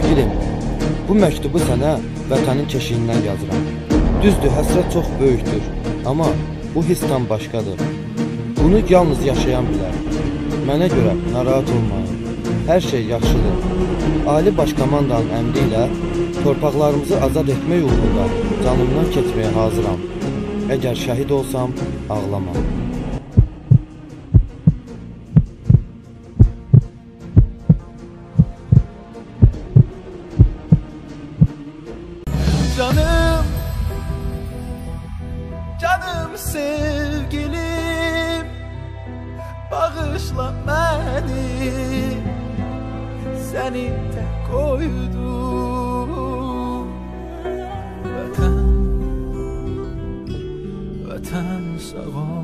Sevgilim, bu məktubu sənə vətənin keşiyindən yazıram. Düzdür, həsrət çox böyükdür, amma bu his tam başqadır. Bunu yalnız yaşayan bilər. Mənə görə narahat olmayın, hər şey yaxşıdır. Ali Başkomandanın əmri ilə torpaqlarımızı azad etmək uğrunda canımdan keçməyə hazıram. Əgər şəhid olsam, ağlamam. Canım, canım sevgilim, bağışla məni, səni tək qoydum. Vətən, vətən sağ ol.